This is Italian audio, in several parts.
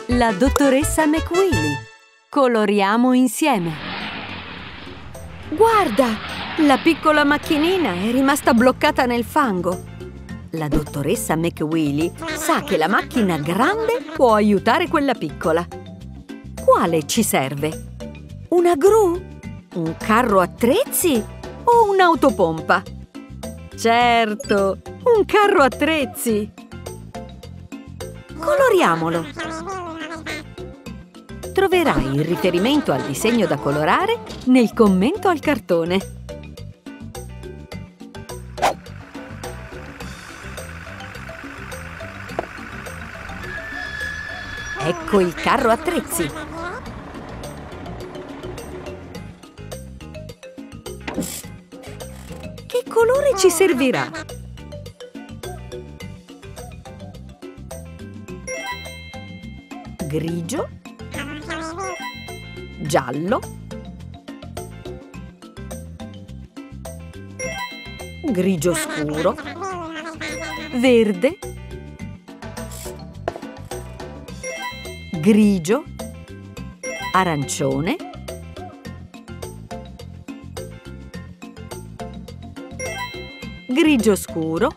La dottoressa McWilly. Coloriamo insieme. Guarda! La piccola macchinina è rimasta bloccata nel fango. La dottoressa McWilly sa che la macchina grande può aiutare quella piccola. Quale ci serve? Una gru? Un carro attrezzi? O un'autopompa? Certo, un carro attrezzi! Coloriamolo! Troverai il riferimento al disegno da colorare nel commento al cartone. Ecco il carro attrezzi. Che colore ci servirà? Grigio, giallo, grigio scuro, verde, grigio, arancione, grigio scuro,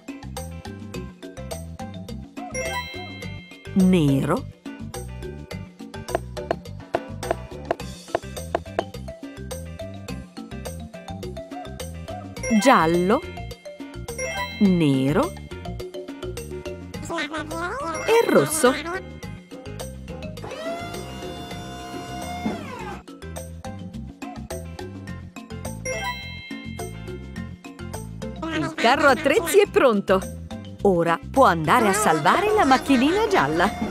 nero, giallo, nero e rosso. Il carro attrezzi è pronto! Ora può andare a salvare la macchinina gialla!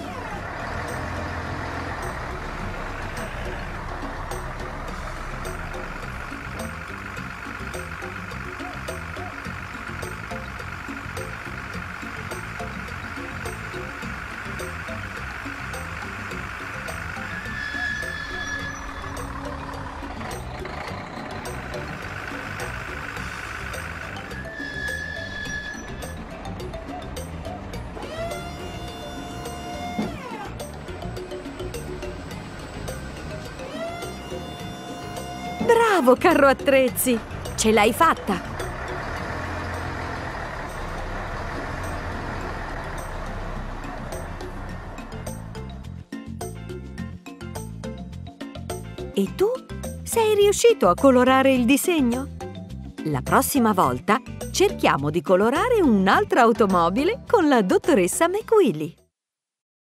Bravo, carro attrezzi! Ce l'hai fatta! E tu? Sei riuscito a colorare il disegno? La prossima volta cerchiamo di colorare un'altra automobile con la dottoressa McWilly.